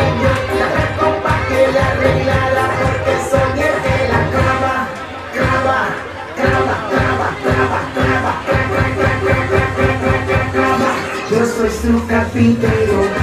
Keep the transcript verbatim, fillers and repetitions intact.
pidió la compa que le arreglara porque soy el que la clava, clava, clava, clava, clava, clava, clava, clava, clava, clava, clava. Yo soy su carpintero.